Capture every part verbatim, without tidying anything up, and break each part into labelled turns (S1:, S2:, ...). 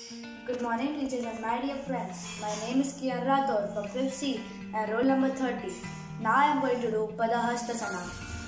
S1: Good morning, teachers and my dear friends. My name is Kian Rathod from fifth C and roll number thirty. Now I am going to do Padahastasana.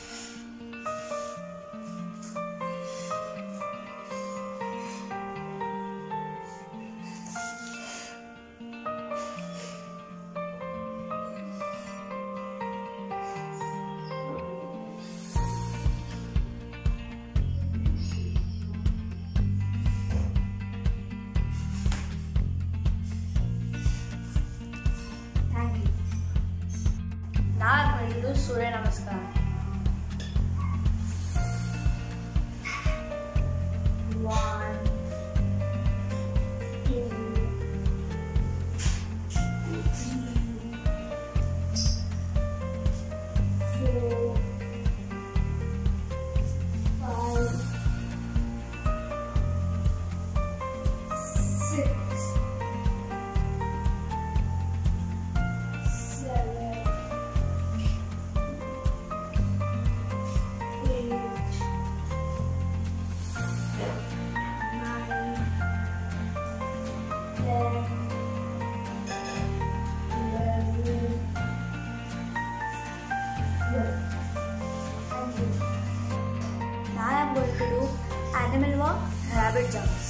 S1: Thank you. Now I am going to do Surya Namaskar. One, two, three, four, five, six, seven, eight, nine, ten, eleven, twelve. Thank you. Now I am going to do animal walk, rabbit jumps.